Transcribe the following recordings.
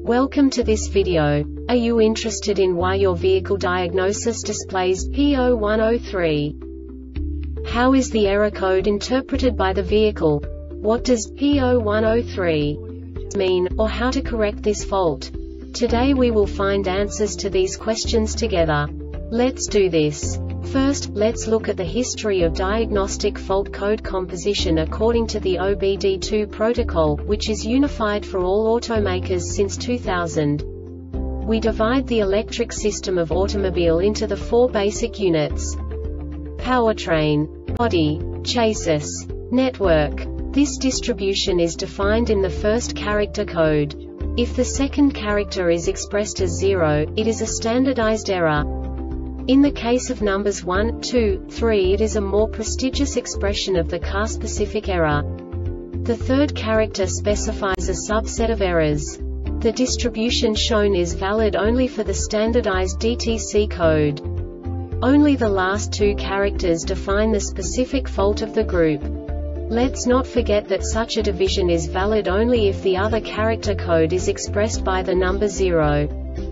Welcome to this video. Are you interested in why your vehicle diagnosis displays P0103? How is the error code interpreted by the vehicle? What does P0103 mean, or how to correct this fault? Today we will find answers to these questions together. Let's do this. First, let's look at the history of diagnostic fault code composition according to the OBD2 protocol, which is unified for all automakers since 2000. We divide the electric system of automobile into the four basic units: powertrain, body, chassis, network. This distribution is defined in the first character code. If the second character is expressed as 0, it is a standardized error. In the case of numbers 1, 2, 3, it is a more prestigious expression of the car-specific error. The third character specifies a subset of errors. The distribution shown is valid only for the standardized DTC code. Only the last two characters define the specific fault of the group. Let's not forget that such a division is valid only if the other character code is expressed by the number 0.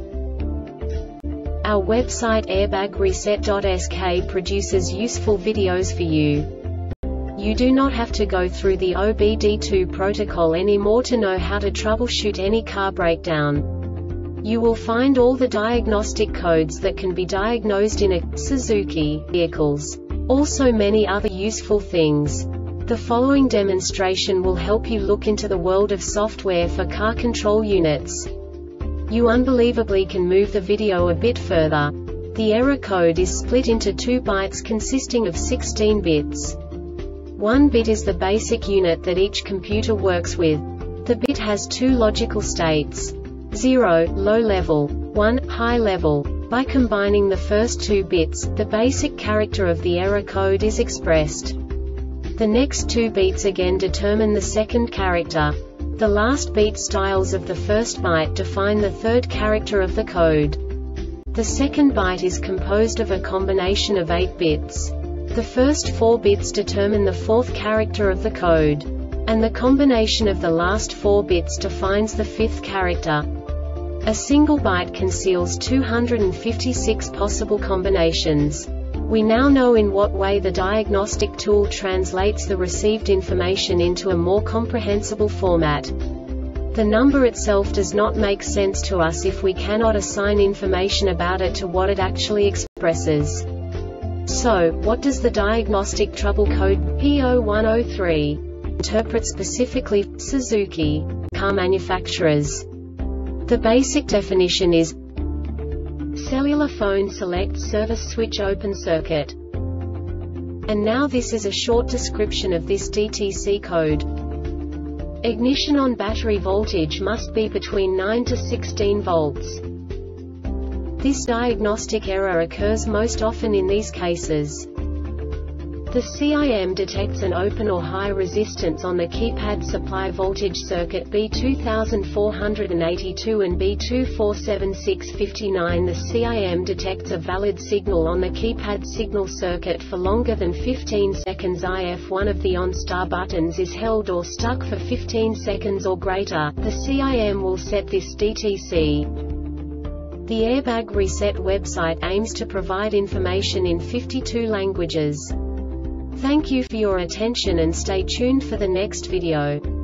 Our website airbagreset.sk produces useful videos for you. You do not have to go through the OBD2 protocol anymore to know how to troubleshoot any car breakdown. You will find all the diagnostic codes that can be diagnosed in a Suzuki vehicles. Also many other useful things. The following demonstration will help you look into the world of software for car control units. You unbelievably can move the video a bit further. The error code is split into 2 bytes consisting of 16 bits. 1 bit is the basic unit that each computer works with. The bit has 2 logical states: 0, low level, 1, high level. By combining the first 2 bits, the basic character of the error code is expressed. The next 2 beats again determine the second character. The last beat styles of the first byte define the third character of the code. The second byte is composed of a combination of 8 bits. The first 4 bits determine the fourth character of the code. And the combination of the last 4 bits defines the fifth character. A single byte conceals 256 possible combinations. We now know in what way the diagnostic tool translates the received information into a more comprehensible format. The number itself does not make sense to us if we cannot assign information about it to what it actually expresses. So, what does the diagnostic trouble code P0103 interpret specifically for Suzuki car manufacturers? The basic definition is: cellular phone select service switch open circuit. And now this is a short description of this DTC code. Ignition on battery voltage must be between 9 to 16 volts. This diagnostic error occurs most often in these cases. The CIM detects an open or high resistance on the keypad supply voltage circuit B2482 and B247659. The CIM detects a valid signal on the keypad signal circuit for longer than 15 seconds if one of the on-star buttons is held or stuck for 15 seconds or greater. The CIM will set this DTC. The Airbag Reset website aims to provide information in 52 languages. Thank you for your attention and stay tuned for the next video.